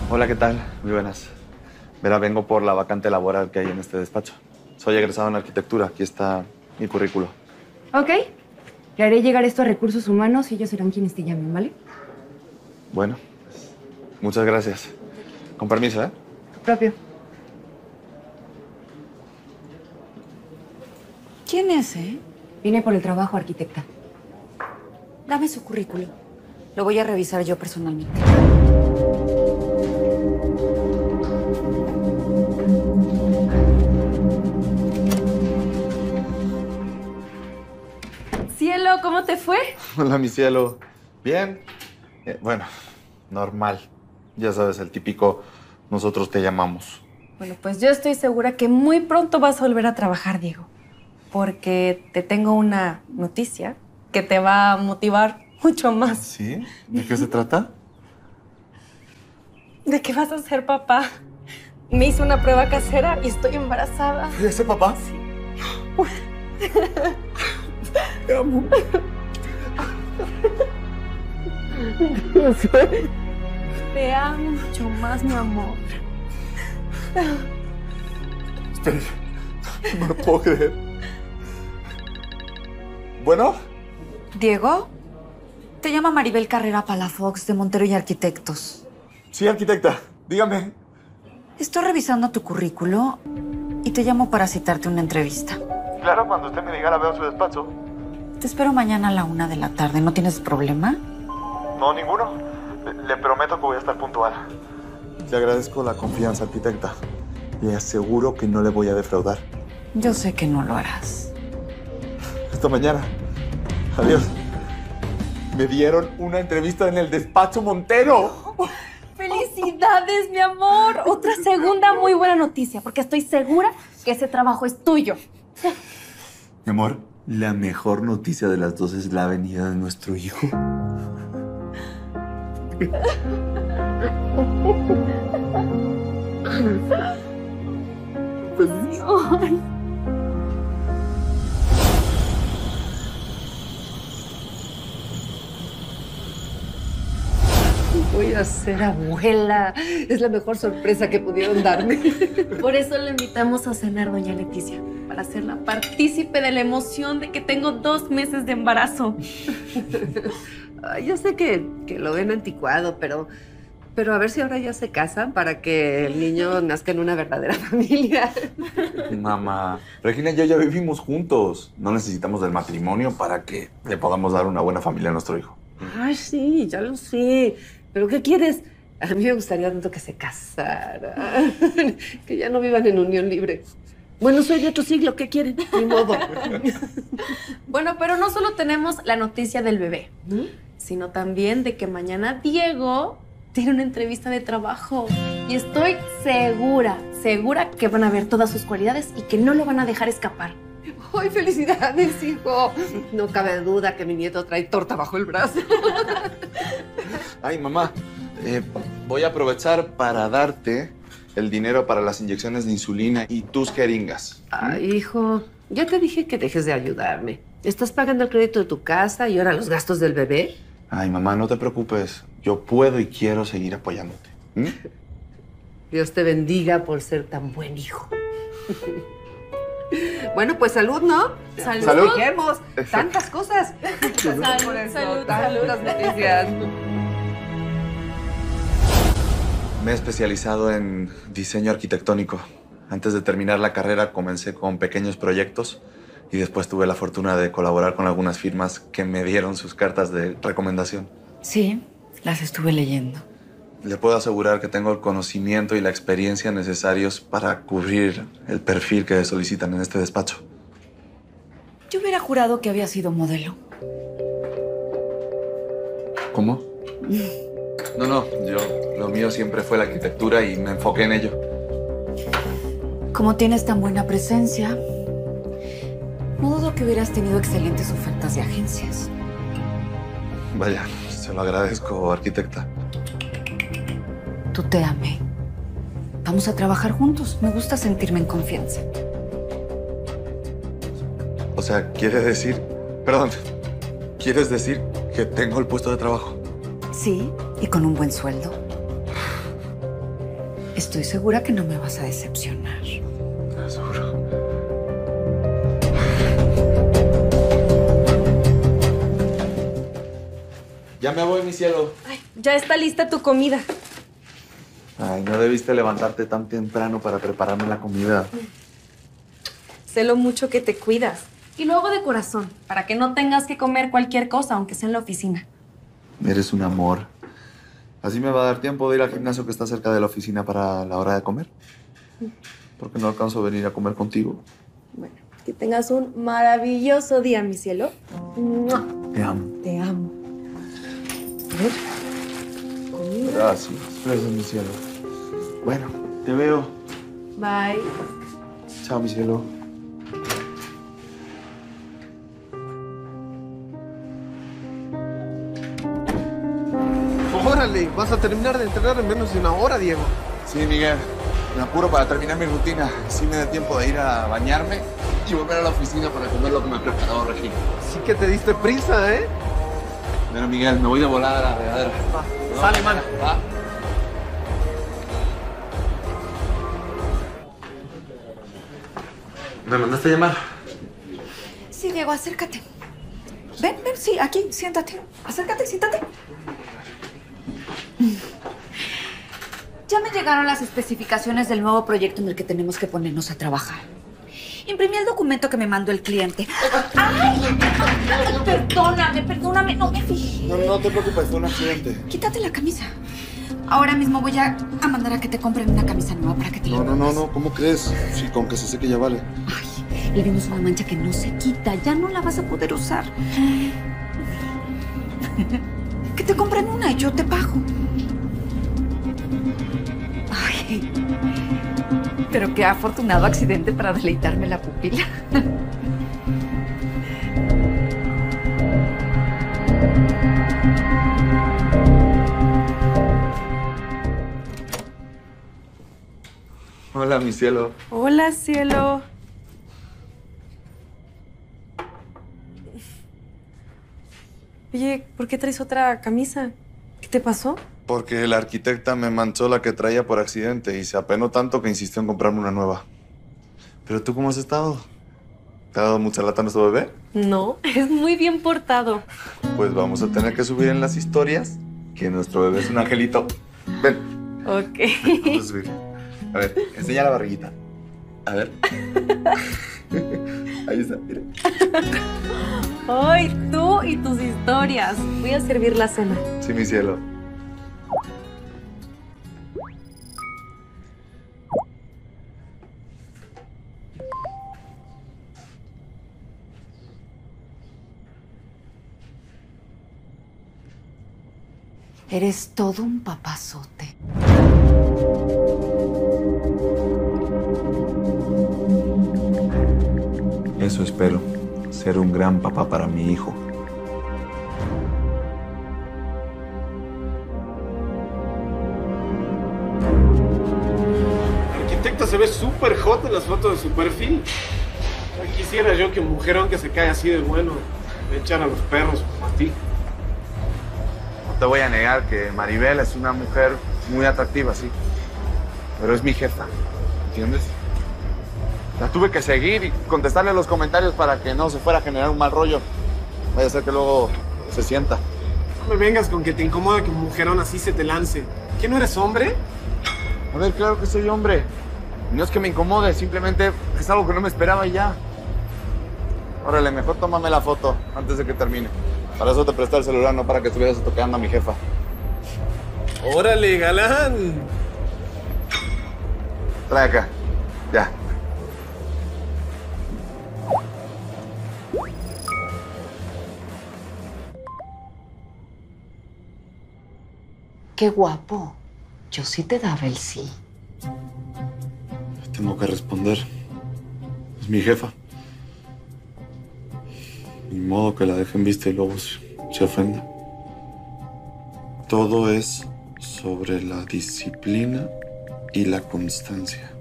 Hola, ¿qué tal? Muy buenas. Verá, vengo por la vacante laboral que hay en este despacho. Soy egresado en arquitectura. Aquí está mi currículo. Ok. Le haré llegar esto a Recursos Humanos y ellos serán quienes te llamen, ¿vale? Bueno, pues, muchas gracias. Con permiso, ¿eh? Propio. ¿Quién es, eh? Vine por el trabajo, arquitecta. Dame su currículo. Lo voy a revisar yo personalmente. Cielo, ¿cómo te fue? Hola, mi cielo. Bien. Bueno, normal. Ya sabes, el típico nosotros te llamamos. Bueno, pues yo estoy segura que muy pronto vas a volver a trabajar, Diego. Porque te tengo una noticia que te va a motivar mucho más. ¿Sí? ¿De qué se trata? De que vas a ser papá. Me hice una prueba casera y estoy embarazada. ¿Voy a ser papá? Sí. Te amo. Te amo mucho más, mi amor. Espera, no lo puedo creer. ¿Bueno? Diego, te llama Maribel Carrera Palafox de Montero y Arquitectos. Sí, arquitecta. Dígame. Estoy revisando tu currículo y te llamo para citarte una entrevista. Claro, cuando usted me diga la veo en su despacho. Te espero mañana a la 1 de la tarde. ¿No tienes problema? No, ninguno. Le prometo que voy a estar puntual. Le agradezco la confianza, arquitecta. Le aseguro que no le voy a defraudar. Yo sé que no lo harás. Hasta mañana. Adiós. Me dieron una entrevista en el despacho Montero. ¡Felicidades, mi amor! Otra segunda muy buena noticia, porque estoy segura que ese trabajo es tuyo. Mi amor, la mejor noticia de las dos es la venida de nuestro hijo. Ay. Voy a ser abuela. Es la mejor sorpresa que pudieron darme. Por eso le invitamos a cenar, doña Leticia, para hacerla partícipe de la emoción de que tengo 2 meses de embarazo. Ay, yo sé que lo ven anticuado, pero a ver si ahora ya se casan para que el niño nazca en una verdadera familia. Mamá, Regina y yo ya vivimos juntos. No necesitamos del matrimonio para que le podamos dar una buena familia a nuestro hijo. Ay, sí, ya lo sé. ¿Pero qué quieres? A mí me gustaría tanto que se casara. Que ya no vivan en unión libre. Bueno, soy de otro siglo. ¿Qué quieren? Ni modo. Bueno, pero no solo tenemos la noticia del bebé, sino también de que mañana Diego tiene una entrevista de trabajo. Y estoy segura que van a ver todas sus cualidades y que no lo van a dejar escapar. ¡Ay, felicidades, hijo! No cabe duda que mi nieto trae torta bajo el brazo. Ay, mamá, voy a aprovechar para darte el dinero para las inyecciones de insulina y tus jeringas. Ay, hijo, ya te dije que dejes de ayudarme. Estás pagando el crédito de tu casa y ahora los gastos del bebé. Ay, mamá, no te preocupes. Yo puedo y quiero seguir apoyándote. Dios te bendiga por ser tan buen hijo. Bueno, pues salud, ¿no? ¡Salud! ¡Salud! Dejemos tantas cosas. Salud, por eso, salud, tantas salud. noticias. Me he especializado en diseño arquitectónico. Antes de terminar la carrera comencé con pequeños proyectos y después tuve la fortuna de colaborar con algunas firmas que me dieron sus cartas de recomendación. Sí, las estuve leyendo. Le puedo asegurar que tengo el conocimiento y la experiencia necesarios para cubrir el perfil que solicitan en este despacho. Yo hubiera jurado que había sido modelo. ¿Cómo? No, lo mío siempre fue la arquitectura y me enfoqué en ello. Como tienes tan buena presencia, no dudo que hubieras tenido excelentes ofertas de agencias. Vaya, se lo agradezco, arquitecta. Tú te amé. Vamos a trabajar juntos. Me gusta sentirme en confianza. O sea, ¿quieres decir que tengo el puesto de trabajo? Sí, y con un buen sueldo. Estoy segura que no me vas a decepcionar. Seguro. Ya me voy, mi cielo. Ay, ya está lista tu comida. Ay, no debiste levantarte tan temprano para prepararme la comida. Sé lo mucho que te cuidas. Y lo hago de corazón, para que no tengas que comer cualquier cosa, aunque sea en la oficina. Eres un amor. Así me va a dar tiempo de ir al gimnasio que está cerca de la oficina para la hora de comer. Porque no alcanzo a venir a comer contigo. Bueno, que tengas un maravilloso día, mi cielo. ¡Mua! Te amo. Te amo. A ver, comida. Gracias. Gracias, mi cielo. Bueno, te veo. Bye. Chao, mi cielo. Órale, vas a terminar de entrenar en menos de una hora, Diego. Sí, Miguel. Me apuro para terminar mi rutina. Sí me da tiempo de ir a bañarme y volver a la oficina para comer lo que me ha preparado Regina. Sí que te diste prisa, ¿eh? Bueno, Miguel, me voy de volada a la regadera. Sale, mano. Va. ¿Me mandaste a llamar? Sí, Diego, acércate. Ven, sí, aquí, siéntate. Acércate, siéntate. Ya me llegaron las especificaciones del nuevo proyecto en el que tenemos que ponernos a trabajar. Imprimí el documento que me mandó el cliente. ¡Ay! Perdóname, no me fijé. No te preocupes, fue un accidente. Quítate la camisa. Ahora mismo voy a mandar a que te compren una camisa nueva para que te la pongas. No, ¿cómo crees? Sí, con que se seque ya vale. Ay, el vino es una mancha que no se quita. Ya no la vas a poder usar. Que te compren una y yo te pago. Ay, pero qué afortunado accidente para deleitarme la pupila. Hola, mi cielo. Hola, cielo. Oye, ¿por qué traes otra camisa? ¿Qué te pasó? Porque la arquitecta me manchó la que traía por accidente y se apenó tanto que insistió en comprarme una nueva. ¿Pero tú cómo has estado? ¿Te ha dado mucha lata nuestro bebé? No, es muy bien portado. Pues vamos a tener que subir en las historias que nuestro bebé es un angelito. Ven. Ok. Vamos a subir. A ver, enseña la barriguita. A ver. Ahí está, mira. Ay, tú y tus historias. Voy a servir la cena. Sí, mi cielo. Eres todo un papazote. Eso espero. Ser un gran papá para mi hijo. La arquitecta se ve súper hot en las fotos de su perfil. Ya quisiera yo que un mujerón que se cae así de bueno le echara a los perros como a ti. No te voy a negar que Maribel es una mujer muy atractiva, sí. Pero es mi jefa, ¿entiendes? La tuve que seguir y contestarle los comentarios para que no se fuera a generar un mal rollo. Vaya a ser que luego se sienta. No me vengas con que te incomoda que un mujerón así se te lance. ¿Qué, no eres hombre? A ver, claro que soy hombre. Y no es que me incomode, simplemente es algo que no me esperaba y ya. Órale, mejor tómame la foto antes de que termine. Para eso te presté el celular, no para que estuvieras toqueando a mi jefa. ¡Órale, galán! Trae acá. Ya. Qué guapo. Yo sí te daba el sí. Tengo que responder. Es mi jefa. Ni modo que la dejen vista y luego se ofenda. Todo es sobre la disciplina y la constancia.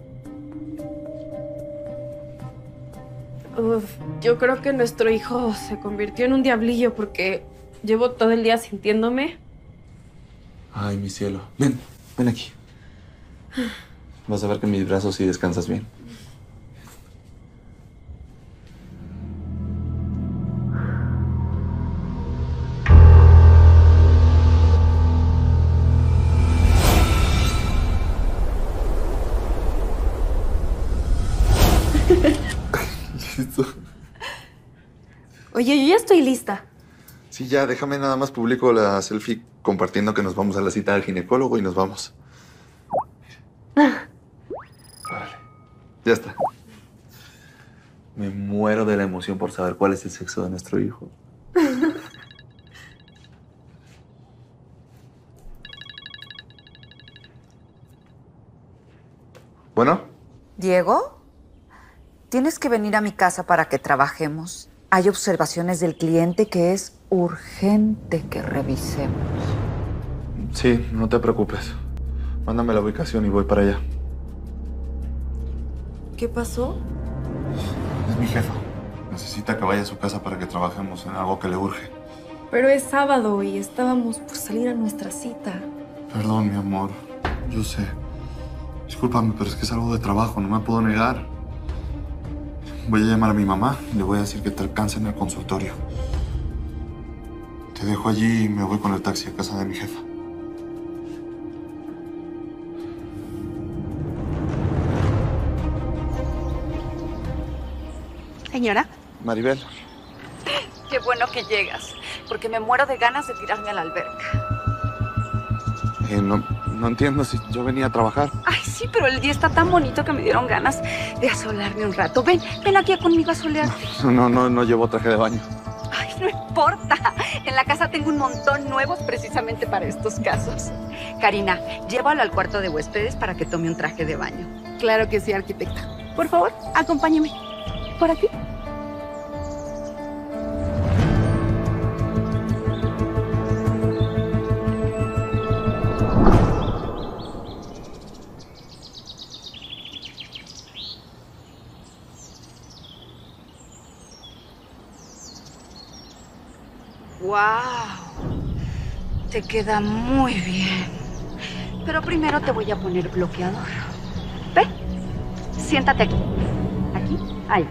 Uf, yo creo que nuestro hijo se convirtió en un diablillo porque llevo todo el día sintiéndome. Ay, mi cielo. Ven aquí. Vas a ver que en mis brazos sí descansas bien. Listo. Oye, yo ya estoy lista. Sí, ya, déjame nada más publico la selfie compartiendo que nos vamos a la cita del ginecólogo y nos vamos. Órale. Ya está. Me muero de la emoción por saber cuál es el sexo de nuestro hijo. Bueno, Diego, tienes que venir a mi casa para que trabajemos. Hay observaciones del cliente que es urgente que revisemos. sí, no te preocupes. Mándame la ubicación y voy para allá. ¿Qué pasó? Es mi jefa. Necesita que vaya a su casa para que trabajemos en algo que le urge. Pero es sábado y estábamos por salir a nuestra cita. Perdón, mi amor. Yo sé. Discúlpame, pero es que es algo de trabajo. No me puedo negar. Voy a llamar a mi mamá y le voy a decir que te alcance en el consultorio. Te dejo allí y me voy con el taxi a casa de mi jefa. Señora. Maribel. Qué bueno que llegas, porque me muero de ganas de tirarme a la alberca. No entiendo si yo venía a trabajar. Ay, sí, pero el día está tan bonito que me dieron ganas de asolarme un rato. Ven aquí conmigo a solearte. No llevo traje de baño. Ay, no importa. En la casa tengo un montón nuevos precisamente para estos casos. Karina, llévalo al cuarto de huéspedes para que tome un traje de baño. Claro que sí, arquitecta. Por favor, acompáñeme. ¿Por aquí? ¡Wow! Te queda muy bien. Pero primero te voy a poner bloqueador. Ven, siéntate aquí. ¿Aquí? Ahí.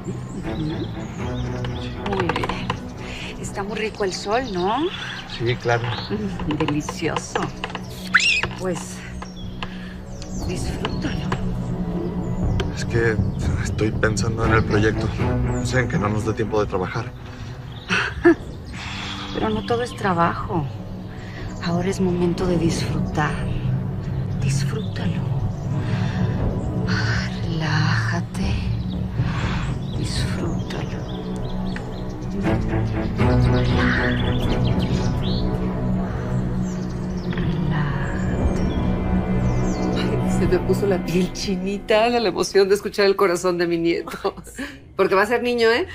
Muy bien. Está muy rico el sol, ¿no? Sí, claro. Delicioso. Pues, disfrútalo. Es que estoy pensando en el proyecto. No sé, en que no nos dé tiempo de trabajar. Pero no todo es trabajo. Ahora es momento de disfrutar. Disfrútalo. Relájate. Disfrútalo. Se me puso la piel chinita de la emoción de escuchar el corazón de mi nieto. Porque va a ser niño, ¿eh?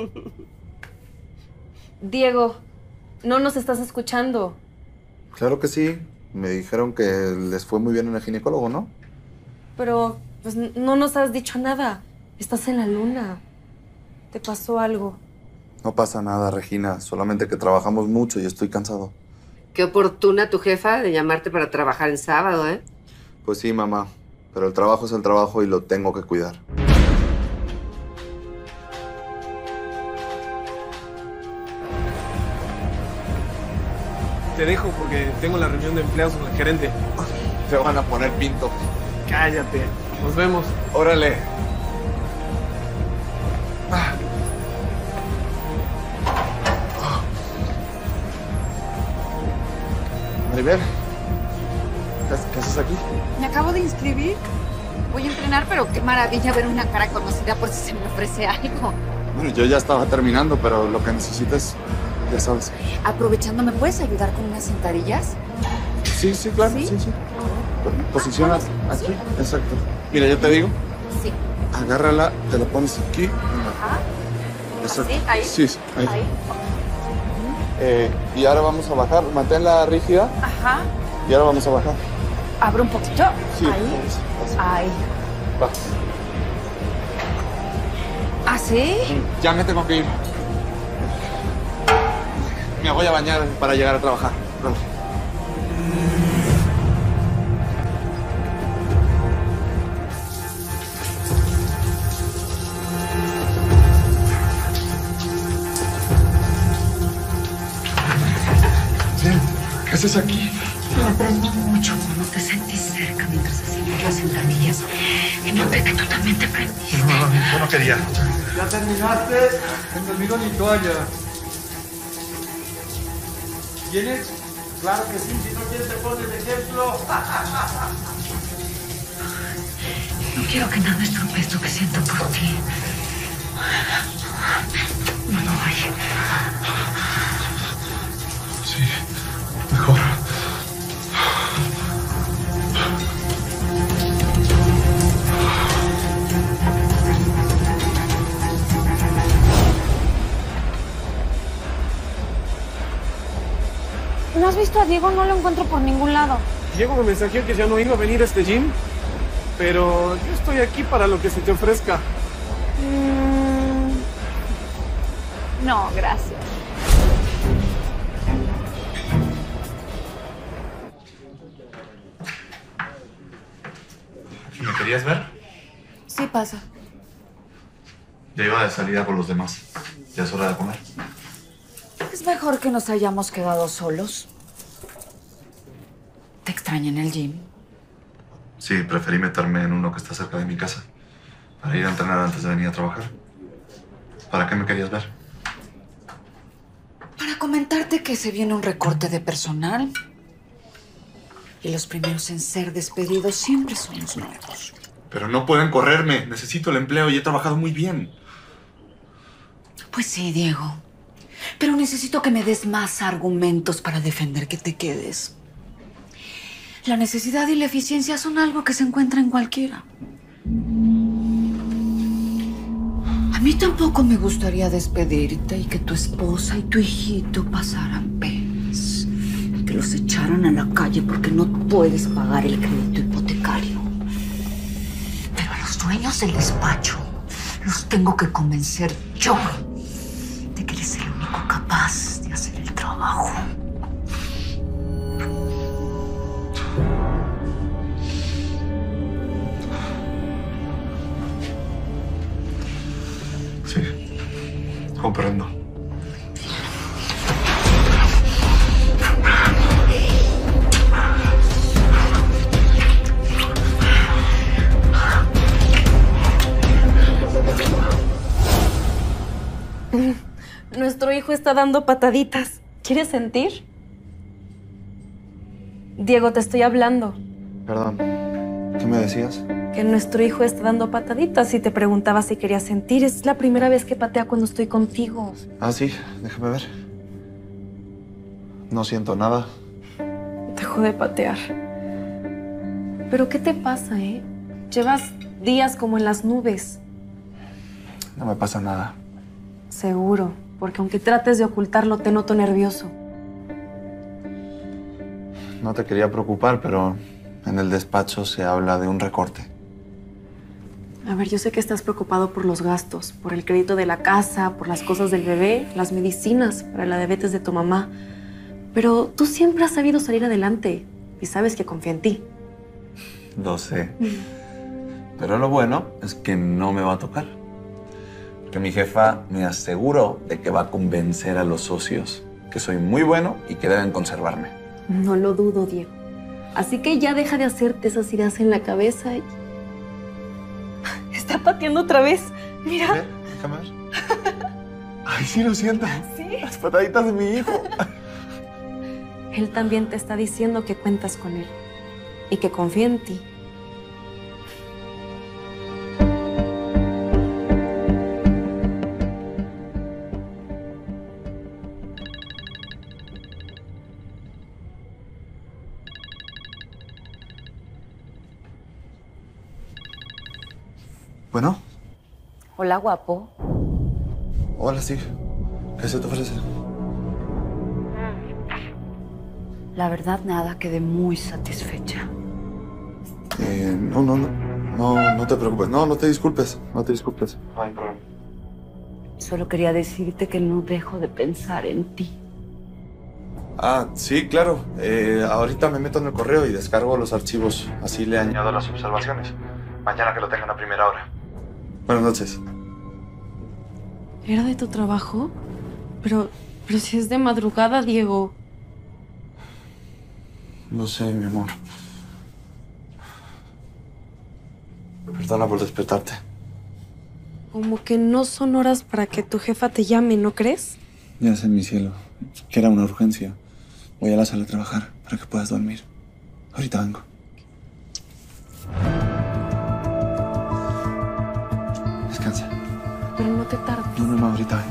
Diego, no nos estás escuchando. Claro que sí. Me dijeron que les fue muy bien en el ginecólogo, ¿no? Pero, pues, no nos has dicho nada. Estás en la luna. ¿Te pasó algo? No pasa nada, Regina. Solamente que trabajamos mucho y estoy cansado. Qué oportuna tu jefa de llamarte para trabajar en sábado, ¿eh? Pues sí, mamá. Pero el trabajo es el trabajo y lo tengo que cuidar. Te dejo porque tengo la reunión de empleados con el gerente. Te van a poner pinto. Cállate. Nos vemos. Órale. Maribel, ¿qué haces aquí? Me acabo de inscribir. Voy a entrenar, pero qué maravilla ver una cara conocida por si se me ofrece algo. Bueno, yo ya estaba terminando, pero lo que necesites, ya sabes. Aprovechando, ¿me puedes ayudar con unas sentadillas? Sí, claro, ¿Sí? sí. Posiciona aquí, exacto. Mira, yo te digo, Sí. agárrala, te la pones aquí. Ajá. Exacto. ¿Así? Ahí. Sí, ahí. Ahí. Y ahora vamos a bajar, manténla rígida Ajá. y ahora vamos a bajar. Abro un poquito. Sí, Ahí. Ahí. Va. ¿Así? Ya me tengo que ir. Me voy a bañar para llegar a trabajar. Vale. estés aquí. Me aprendí mucho cuando te sentí cerca mientras hacíamos las sentadillas. Y noté que tú también te prendiste. No, yo no quería. ¿Ya terminaste? Se me olvidó mi toalla. ¿Vienes? Claro que sí, si no quieres te pones de ejemplo. No quiero que nada estropee esto que siento por ti. No lo vaya. Sí, mejor. ¿No has visto a Diego? No lo encuentro por ningún lado. Diego me mensajeó que ya no iba a venir a este gym, pero yo estoy aquí para lo que se te ofrezca. No, gracias. ¿Me querías ver? Sí pasa. Ya iba de salida con los demás. Ya es hora de comer. Es mejor que nos hayamos quedado solos. ¿Te extraña en el gym? Sí, preferí meterme en uno que está cerca de mi casa. Para ir a entrenar antes de venir a trabajar. ¿Para qué me querías ver? Para comentarte que se viene un recorte de personal. Y los primeros en ser despedidos siempre son los nuevos. Pero no pueden correrme. Necesito el empleo y he trabajado muy bien. Pues sí, Diego. Pero necesito que me des más argumentos para defender que te quedes. La necesidad y la eficiencia son algo que se encuentra en cualquiera. A mí tampoco me gustaría despedirte y que tu esposa y tu hijito pasaran penas. Que los echaran a la calle porque no puedes pagar el crédito hipotecario. Pero a los dueños del despacho los tengo que convencer yo de que eres el único capaz de hacer el trabajo. Sí, comprendo. Nuestro hijo está dando pataditas. ¿Quieres sentir? Diego, te estoy hablando. Perdón. ¿Qué me decías? Que nuestro hijo está dando pataditas y te preguntaba si querías sentir. Es la primera vez que patea cuando estoy contigo. Ah, sí. Déjame ver. No siento nada. Dejó de patear. ¿Pero qué te pasa, eh? Llevas días como en las nubes. No me pasa nada. Seguro, porque aunque trates de ocultarlo, te noto nervioso. No te quería preocupar, pero en el despacho se habla de un recorte. A ver, yo sé que estás preocupado por los gastos, por el crédito de la casa, por las cosas del bebé, las medicinas para la diabetes de tu mamá. Pero tú siempre has sabido salir adelante y sabes que confío en ti. Lo sé. Pero lo bueno es que no me va a tocar. Porque mi jefa me aseguró de que va a convencer a los socios que soy muy bueno y que deben conservarme. No lo dudo, Diego. Así que ya deja de hacerte esas ideas en la cabeza y... Está pateando otra vez. Mira. ¿Ve? Déjame ver. Ay, sí lo siento. Sí. Las pataditas de mi hijo. Él también te está diciendo que cuentas con él y que confía en ti. Bueno. Hola, guapo. Hola, Steve. ¿Qué se te ofrece? La verdad, nada, quedé muy satisfecha. No te preocupes. No te disculpes. No te disculpes. No hay problema. Solo quería decirte que no dejo de pensar en ti. Ah, sí, claro. Ahorita me meto en el correo y descargo los archivos. Así le añado las observaciones. Mañana que lo tengan a primera hora. Buenas noches. ¿Era de tu trabajo? Pero si es de madrugada, Diego. Lo sé, mi amor. Perdona por despertarte. Como que no son horas para que tu jefa te llame, ¿no crees? Ya sé, mi cielo, que era una urgencia. Voy a la sala a trabajar para que puedas dormir. Ahorita vengo. Descansa. Pero no te tardes. No, ahorita vengo.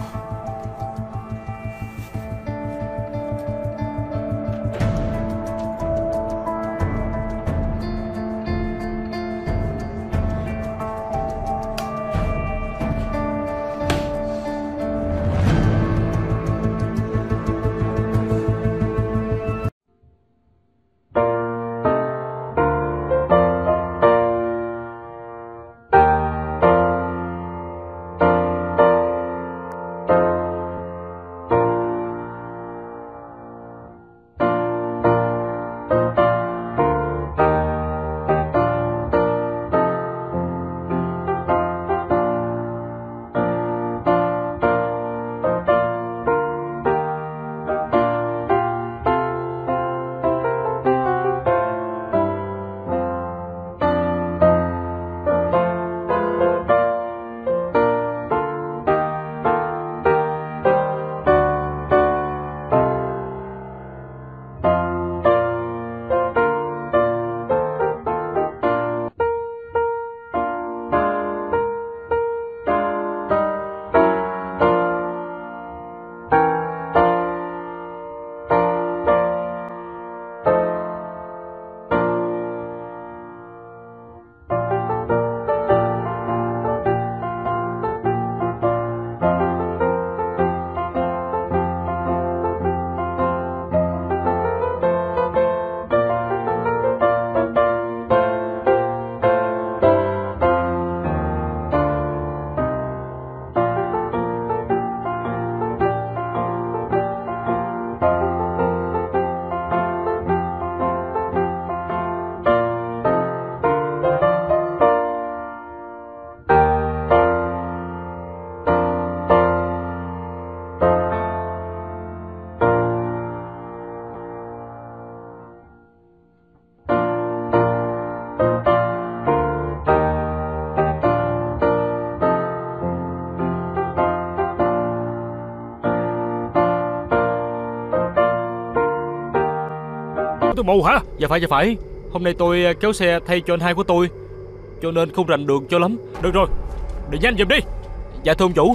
Tôi mù hả? Dạ phải. Hôm nay tôi kéo xe thay cho anh hai của tôi, cho nên không rành đường cho lắm. Được rồi, đi nhanh giùm đi. Dạ thưa ông chủ.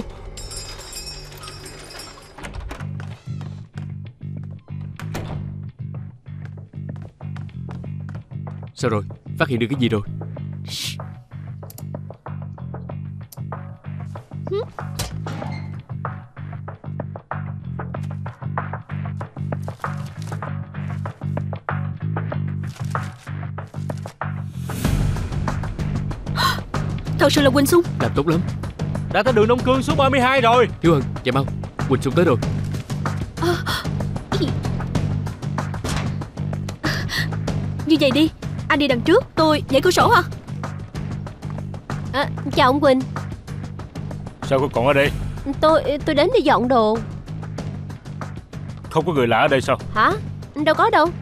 Sao rồi? Phát hiện được cái gì rồi? Thật sự là Quỳnh Xung. Làm tốt lắm. Đã tới đường Đông Cương số 32 rồi. Hiếu Hân, chạy mau. Quỳnh Xung tới rồi. Như vậy đi, anh đi đằng trước, tôi nhảy cửa sổ hả? Chào ông Quỳnh. Sao cô còn ở đây? Tôi đến để dọn đồ. Không có người lạ ở đây sao? Hả? Đâu có đâu.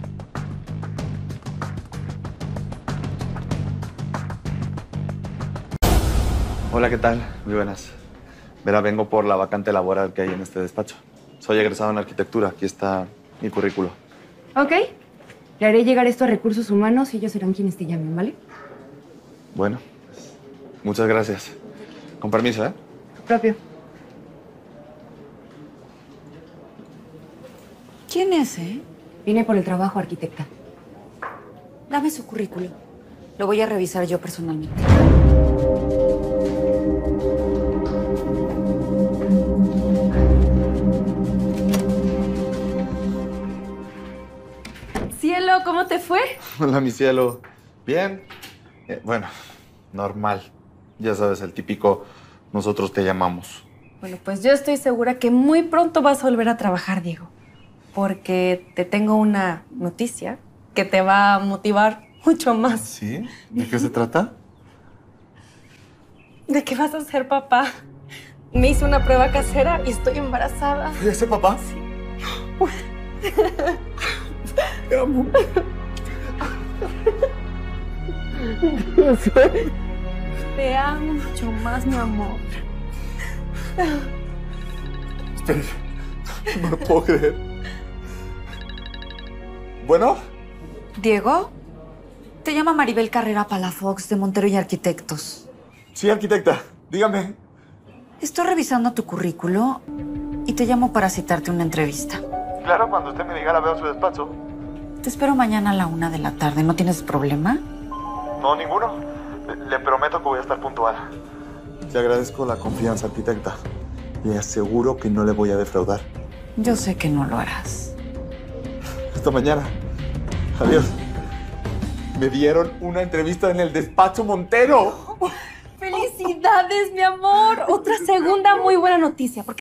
Hola, ¿qué tal? Muy buenas. Verá, vengo por la vacante laboral que hay en este despacho. Soy egresado en arquitectura. Aquí está mi currículo. Ok. Le haré llegar esto a Recursos Humanos y ellos serán quienes te llamen, ¿vale? Bueno, pues, muchas gracias. Con permiso, ¿eh? Propio. ¿Quién es, Vine por el trabajo, arquitecta. Dame su currículo. Lo voy a revisar yo personalmente. Cielo, ¿cómo te fue? Hola, mi cielo. Bien. Bueno, normal. Ya sabes, el típico nosotros te llamamos. Bueno, pues yo estoy segura que muy pronto vas a volver a trabajar, Diego. Porque te tengo una noticia que te va a motivar mucho más. ¿Sí? ¿De qué se trata? De que vas a ser papá. Me hice una prueba casera y estoy embarazada. ¿Voy a ser papá? Sí. Te amo. Te amo mucho más, mi amor. Espera, no lo puedo creer. ¿Bueno? Diego, te llama Maribel Carrera Palafox de Montero y Arquitectos. Sí, arquitecta. Dígame. Estoy revisando tu currículo y te llamo para citarte una entrevista. Claro, cuando usted me diga la veo en su despacho. Te espero mañana a la 1 de la tarde. ¿No tienes problema? No, ninguno. Le prometo que voy a estar puntual. Le agradezco la confianza, arquitecta. Le aseguro que no le voy a defraudar. Yo sé que no lo harás. Hasta mañana. Adiós. Me dieron una entrevista en el despacho Montero. ¡Felicidades, mi amor! Otra segunda muy buena noticia, porque